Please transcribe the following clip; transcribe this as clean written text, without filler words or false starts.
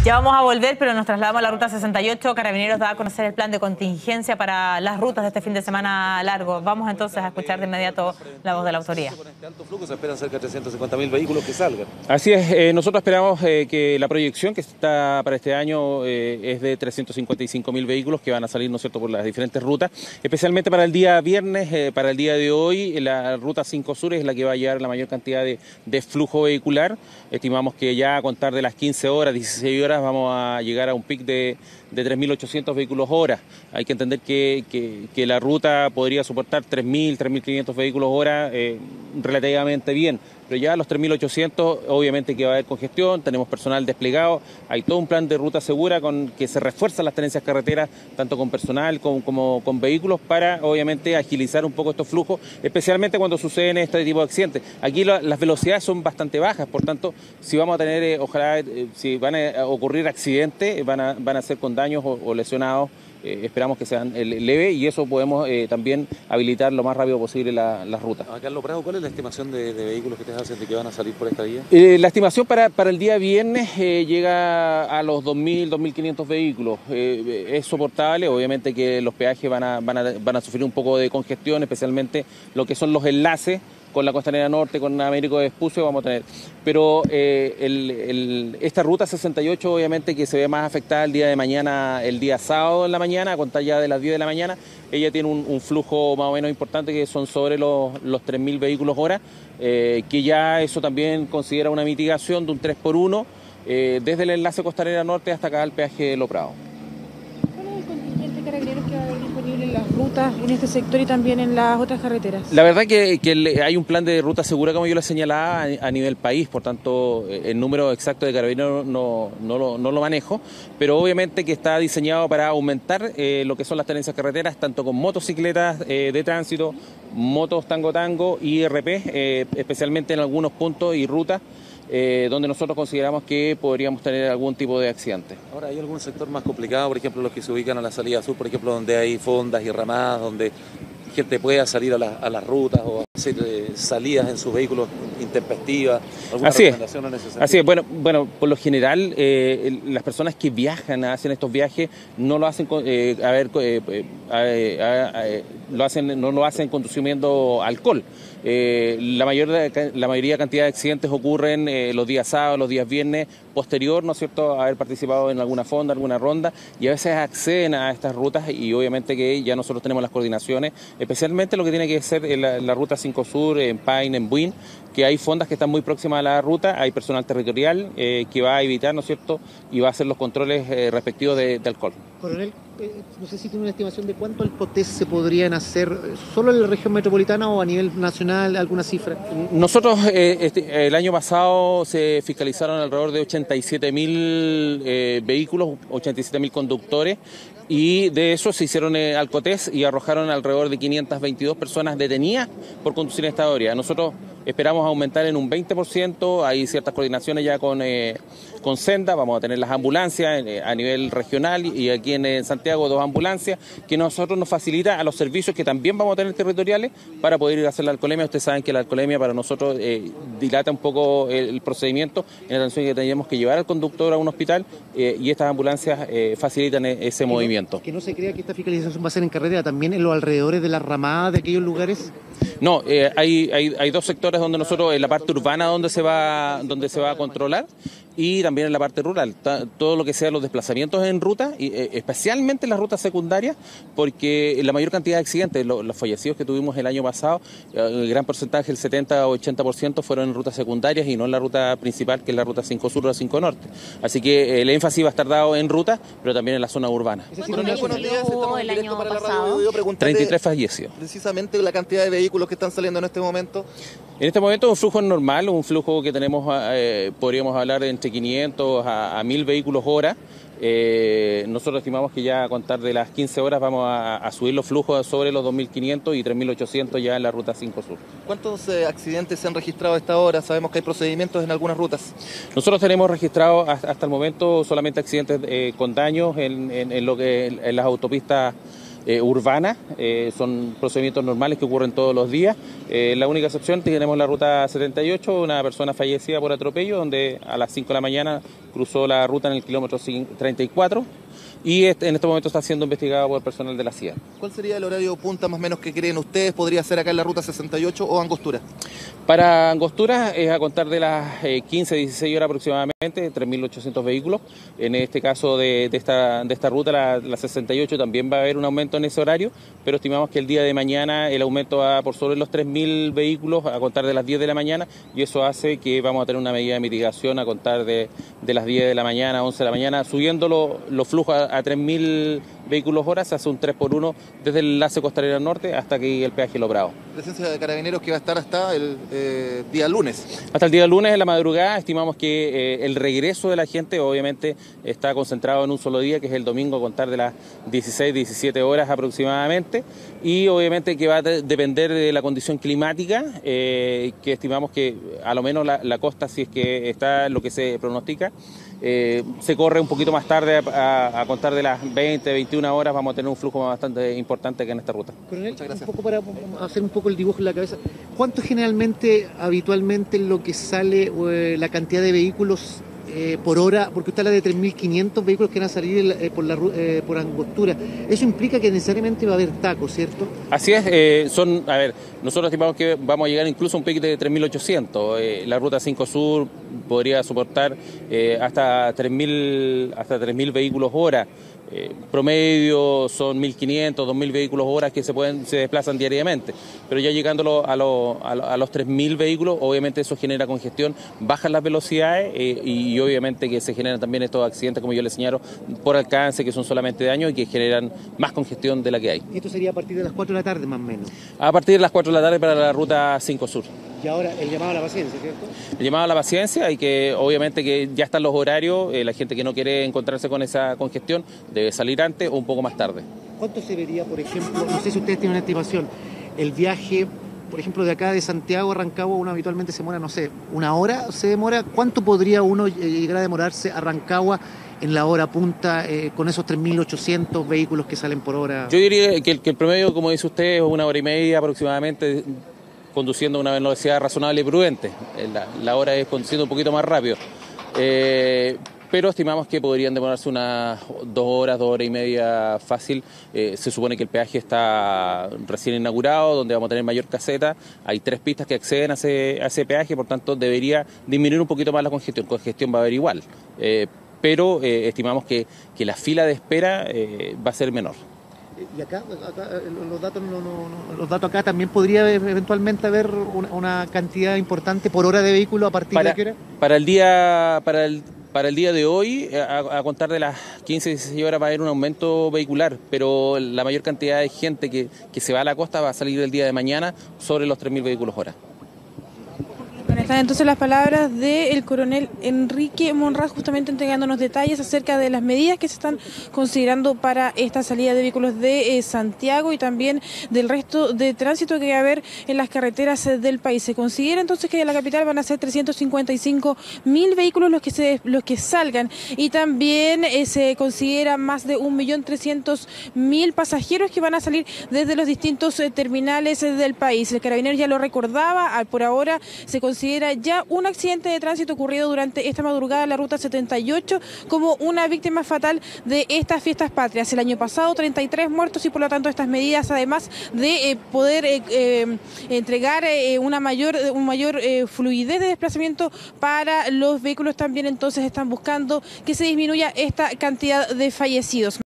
Ya vamos a volver, pero nos trasladamos a la Ruta 68. Carabineros da a conocer el plan de contingencia para las rutas de este fin de semana largo. Vamos entonces a escuchar de inmediato la voz de la autoridad. Con este alto flujo se esperan cerca de 350.000 vehículos que salgan. Así es, nosotros esperamos que la proyección que está para este año es de 355.000 vehículos que van a salir, ¿no es cierto?, por las diferentes rutas, especialmente para el día viernes, para el día de hoy. La Ruta 5 Sur es la que va a llevar la mayor cantidad de flujo vehicular. Estimamos que ya a contar de las 15 horas, 16 horas, vamos a llegar a un pic de 3.800 vehículos hora. Hay que entender que la ruta podría soportar 3.000, 3.500 vehículos hora relativamente bien. Pero ya a los 3.800 obviamente que va a haber congestión, tenemos personal desplegado, hay todo un plan de ruta segura con que se refuerzan las tenencias carreteras, tanto con personal como con vehículos, para obviamente agilizar un poco estos flujos, especialmente cuando suceden este tipo de accidentes. Aquí las velocidades son bastante bajas, por tanto, si vamos a tener, ojalá, si van a ocurrir accidentes, van a ser con daños o lesionados. Esperamos que sean leves y eso podemos también habilitar lo más rápido posible las rutas. Carlos Prado, ¿cuál es la estimación de vehículos que ustedes hacen de que van a salir por esta vía? La estimación para el día viernes llega a los 2.000, 2.500 vehículos. Es soportable, obviamente que los peajes van a sufrir un poco de congestión, especialmente lo que son los enlaces con la Costanera Norte, con Américo Vespucio vamos a tener. Pero esta Ruta 68 obviamente que se ve más afectada el día de mañana, el día sábado en la mañana, a contar ya de las 10 de la mañana, ella tiene un flujo más o menos importante que son sobre los 3.000 vehículos hora, que ya eso también considera una mitigación de un 3x1 desde el enlace Costanera Norte hasta acá al peaje de Lo Prado. Carabineros que va a haber disponible en las rutas en este sector y también en las otras carreteras? La verdad que hay un plan de ruta segura, como yo lo señalaba, a nivel país, por tanto el número exacto de carabineros no lo manejo, pero obviamente que está diseñado para aumentar lo que son las tenencias carreteras, tanto con motocicletas de tránsito, motos tango y IRP, especialmente en algunos puntos y rutas donde nosotros consideramos que podríamos tener algún tipo de accidente. Ahora, ¿hay algún sector más complicado, por ejemplo, los que se ubican a la salida sur, por ejemplo, donde hay fondas y ramadas, donde gente pueda salir a las rutas o hacer salidas en sus vehículos intempestivas? ¿Alguna recomendación en ese sentido? Así es. Bueno, por lo general, las personas que viajan, hacen estos viajes, no lo hacen no lo hacen consumiendo alcohol. La mayoría cantidad de accidentes ocurren los días sábados, los días viernes, posterior, ¿no es cierto?, a haber participado en alguna fonda, alguna ronda, y a veces acceden a estas rutas y obviamente que ya nosotros tenemos las coordinaciones, especialmente lo que tiene que ser la Ruta 5 Sur, en Paine, en Buin, que hay fondas que están muy próximas a la ruta, hay personal territorial que va a evitar, ¿no es cierto?, y va a hacer los controles respectivos de alcohol. Coronel, no sé si tiene una estimación de cuánto alcotés se podrían hacer solo en la región metropolitana o a nivel nacional, alguna cifra. Nosotros el año pasado se fiscalizaron alrededor de 87.000 vehículos, 87.000 conductores, y de eso se hicieron alcotés y arrojaron alrededor de 522 personas detenidas por conducir en esta área. Nosotros esperamos aumentar en un 20%, hay ciertas coordinaciones ya con Senda, vamos a tener las ambulancias a nivel regional y aquí en Santiago 2 ambulancias, que nosotros nos facilita a los servicios que también vamos a tener territoriales para poder ir a hacer la alcoholemia. Ustedes saben que la alcoholemia para nosotros dilata un poco el procedimiento en la atención que tenemos que llevar al conductor a un hospital y estas ambulancias facilitan ese movimiento. Que no se crea que esta fiscalización va a ser en carretera, también en los alrededores de las ramadas de aquellos lugares. No, hay dos sectores donde nosotros, en la parte urbana donde se va a controlar, y también en la parte rural, todo lo que sea los desplazamientos en ruta, y especialmente en las rutas secundarias, porque la mayor cantidad de accidentes, los fallecidos que tuvimos el año pasado, el gran porcentaje, el 70 o 80% fueron en rutas secundarias y no en la ruta principal, que es la Ruta 5 Sur o la 5 Norte. Así que el énfasis va a estar dado en ruta, pero también en la zona urbana. Buenos días, estamos en directo para la radio. 33 fallecidos. Precisamente la cantidad de vehículos que están saliendo en este momento. En este momento es un flujo normal, un flujo que tenemos, podríamos hablar de entre 500 a 1.000 vehículos hora. Nosotros estimamos que ya a contar de las 15 horas vamos a subir los flujos sobre los 2.500 y 3.800 ya en la Ruta 5 Sur. ¿Cuántos accidentes se han registrado a esta hora? Sabemos que hay procedimientos en algunas rutas. Nosotros tenemos registrado hasta el momento solamente accidentes con daños en las autopistas urbana, son procedimientos normales que ocurren todos los días. La única excepción, tenemos la ruta 78, una persona fallecida por atropello, donde a las 5 de la mañana cruzó la ruta en el kilómetro 34 y en este momento está siendo investigado por personal de la CIA. ¿Cuál sería el horario punta más o menos que creen ustedes podría ser acá en la ruta 68 o Angostura? Para Angostura es a contar de las 15-16 horas aproximadamente, 3.800 vehículos. En este caso de esta ruta, la 68, también va a haber un aumento en ese horario, pero estimamos que el día de mañana el aumento va por sobre los 3.000 vehículos a contar de las 10 de la mañana, y eso hace que vamos a tener una medida de mitigación a contar de las 10 de la mañana, 11 de la mañana, subiendo los flujos a 3.000 vehículos hora. Se hace un 3x1 desde el enlace Costanera Norte hasta aquí el peaje Lo Bravo. Presencia de carabineros que va a estar hasta el día lunes. Hasta el día lunes en la madrugada. Estimamos que el regreso de la gente obviamente está concentrado en un solo día, que es el domingo, a contar de las 16-17 horas aproximadamente, y obviamente que va a depender de la condición climática, que estimamos que a lo menos la costa, si es que está lo que se pronostica, se corre un poquito más tarde a contar de las 20-21 horas. Vamos a tener un flujo bastante importante que en esta ruta. Coronel, un poco para hacer un poco el dibujo en la cabeza, ¿cuánto generalmente, habitualmente, lo que sale la cantidad de vehículos por hora? Porque usted habla de 3.500 vehículos que van a salir por Angostura. Eso implica que necesariamente va a haber tacos, ¿cierto? Así es, nosotros estimamos que vamos a llegar incluso a un pico de 3.800. La ruta 5 Sur podría soportar hasta 3.000 vehículos hora. Promedio son 1.500, 2.000 vehículos hora que se desplazan diariamente, pero ya llegando a los 3.000 vehículos, obviamente eso genera congestión, bajan las velocidades y obviamente que se generan también estos accidentes, como yo les señalo, por alcance, que son solamente de daño y que generan más congestión de la que hay. Y esto sería a partir de las 4 de la tarde, más o menos. A partir de las 4 de la tarde para la ruta 5 Sur. Y ahora el llamado a la paciencia, ¿cierto? El llamado a la paciencia, y que obviamente que ya están los horarios, la gente que no quiere encontrarse con esa congestión debe salir antes o un poco más tarde. ¿Cuánto se vería, por ejemplo, no sé si ustedes tienen una estimación, el viaje, por ejemplo, de acá de Santiago a Rancagua? Uno habitualmente se demora, no sé, una hora se demora. ¿Cuánto podría uno llegar a demorarse a Rancagua en la hora punta con esos 3.800 vehículos que salen por hora? Yo diría que el promedio, como dice usted, es 1 hora y media aproximadamente, conduciendo a una velocidad razonable y prudente. La hora es conduciendo un poquito más rápido. Pero estimamos que podrían demorarse unas 2 horas, 2 horas y media fácil. Se supone que el peaje está recién inaugurado, donde vamos a tener mayor caseta. Hay 3 pistas que acceden a ese peaje, por tanto debería disminuir un poquito más la congestión. Congestión va a haber igual, pero estimamos que la fila de espera va a ser menor. Y acá los datos acá también podría eventualmente haber una cantidad importante por hora de vehículo a partir de qué hora? Para el día de hoy, a contar de las 15-16 horas, va a haber un aumento vehicular, pero la mayor cantidad de gente que se va a la costa va a salir el día de mañana sobre los 3.000 vehículos hora. Están entonces las palabras del coronel Enrique Monraz, justamente entregándonos detalles acerca de las medidas que se están considerando para esta salida de vehículos de Santiago y también del resto de tránsito que va a haber en las carreteras del país. Se considera entonces que de la capital van a ser 355.000 vehículos los que salgan, y también se considera más de 1.300.000 pasajeros que van a salir desde los distintos terminales del país. El carabinero ya lo recordaba, por ahora se considera ya un accidente de tránsito ocurrido durante esta madrugada en la ruta 78 como una víctima fatal de estas fiestas patrias. El año pasado 33 muertos, y por lo tanto estas medidas, además de poder entregar una mayor fluidez de desplazamiento para los vehículos, también entonces están buscando que se disminuya esta cantidad de fallecidos.